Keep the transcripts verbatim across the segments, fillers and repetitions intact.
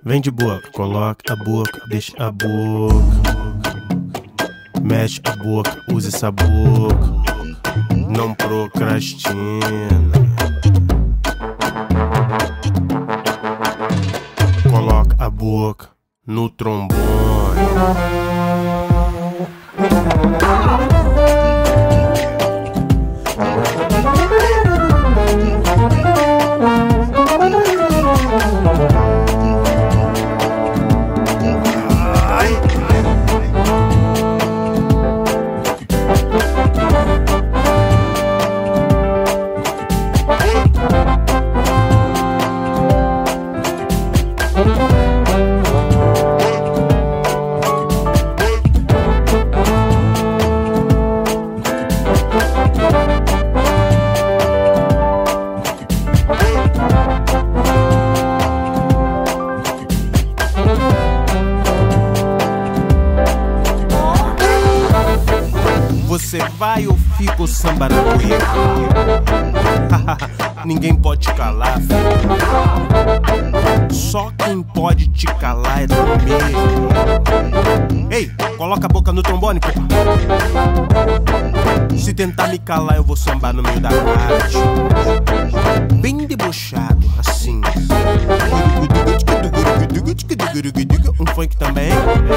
Vem de boca, coloca a boca, deixa a boca. Mexe a boca, usa essa boca. Não procrastina. Coloca a boca no trombone. Você vai ou fica o samba na cueca? Ninguém pode te calar, filho. Só quem pode te calar é tu mesmo. Ei, coloca a boca no trombone, pô. Se tentar me calar, eu vou sambar no meio da tarde. Bem debochado, assim. Um funk também.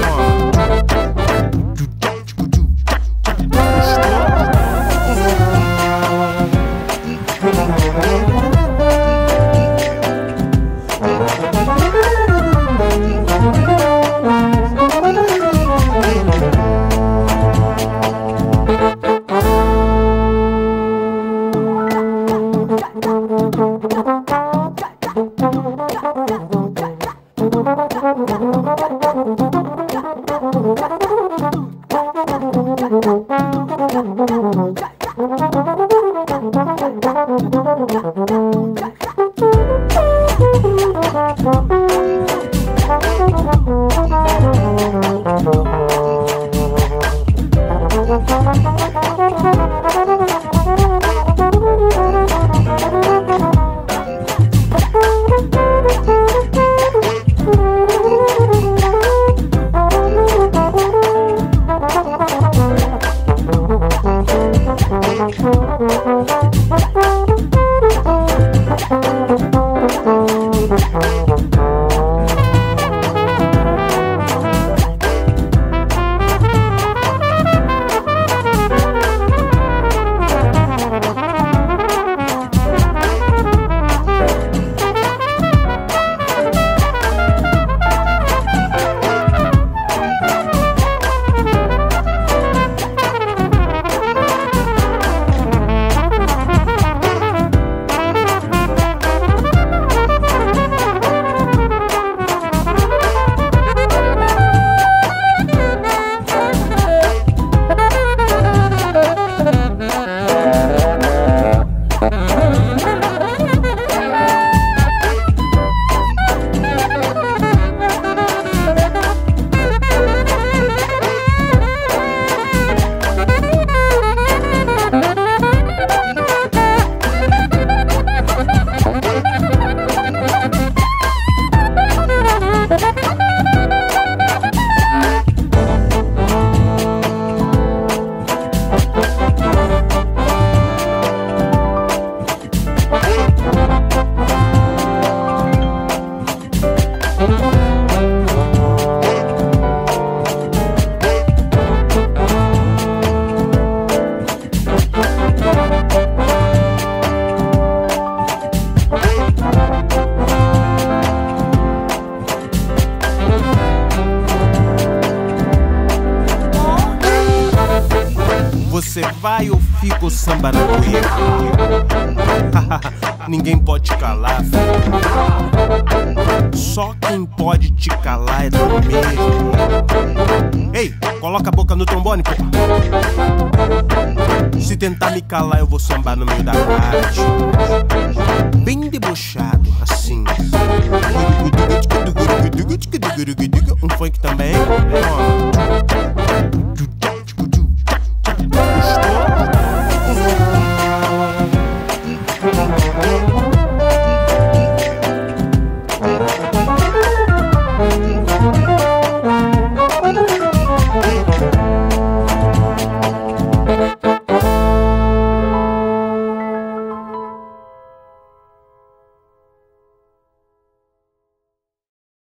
Você vai ou fica o samba na cueca? Ninguém pode te calar, filho. Só quem pode te calar é tu mesmo. Ei, coloca a boca no trombone, pô. Se tentar me calar, eu vou sambar no meio da tarde. Bem debochado, assim. Um funk também.